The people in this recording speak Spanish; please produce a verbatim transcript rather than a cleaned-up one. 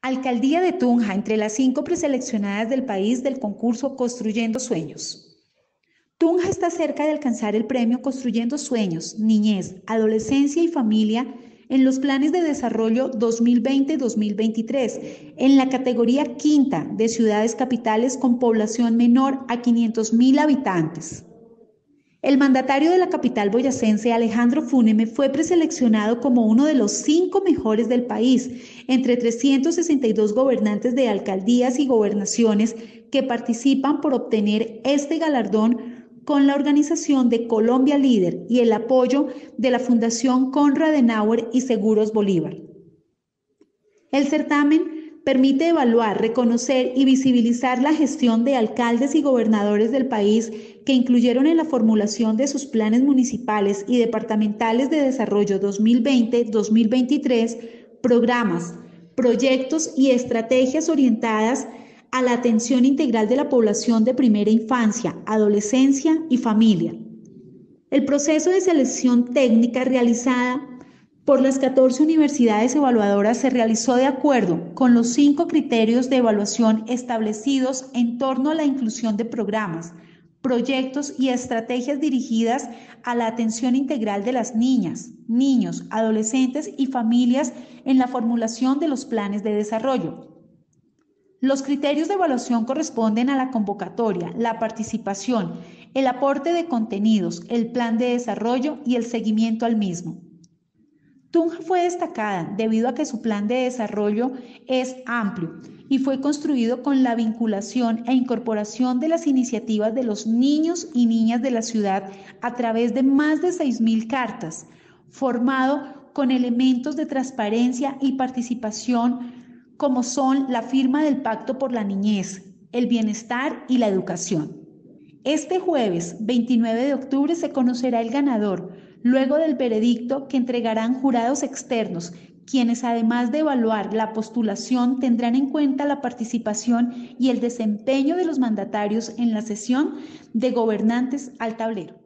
Alcaldía de Tunja, entre las cinco preseleccionadas del país del concurso Construyendo Sueños. Tunja está cerca de alcanzar el premio Construyendo Sueños, Niñez, Adolescencia y Familia en los planes de desarrollo dos mil veinte dos mil veintitrés, en la categoría quinta de ciudades capitales con población menor a quinientos mil habitantes. El mandatario de la capital boyacense, Alejandro Fúneme, fue preseleccionado como uno de los cinco mejores del país, entre trescientos sesenta y dos gobernantes de alcaldías y gobernaciones que participan por obtener este galardón con la organización de Colombia Líder y el apoyo de la Fundación Konrad Adenauer y Seguros Bolívar. El certamen permite evaluar, reconocer y visibilizar la gestión de alcaldes y gobernadores del país que incluyeron en la formulación de sus planes municipales y departamentales de desarrollo dos mil veinte dos mil veintitrés, programas, proyectos y estrategias orientadas a la atención integral de la población de primera infancia, adolescencia y familia. El proceso de selección técnica realizada por las catorce universidades evaluadoras se realizó de acuerdo con los cinco criterios de evaluación establecidos en torno a la inclusión de programas, proyectos y estrategias dirigidas a la atención integral de las niñas, niños, adolescentes y familias en la formulación de los planes de desarrollo. Los criterios de evaluación corresponden a la convocatoria, la participación, el aporte de contenidos, el plan de desarrollo y el seguimiento al mismo. Tunja fue destacada debido a que su plan de desarrollo es amplio y fue construido con la vinculación e incorporación de las iniciativas de los niños y niñas de la ciudad a través de más de seis mil cartas, formado con elementos de transparencia y participación como son la firma del Pacto por la Niñez, el Bienestar y la Educación. Este jueves veintinueve de octubre se conocerá el ganador, luego del veredicto que entregarán jurados externos, quienes además de evaluar la postulación tendrán en cuenta la participación y el desempeño de los mandatarios en la sesión de gobernantes al tablero.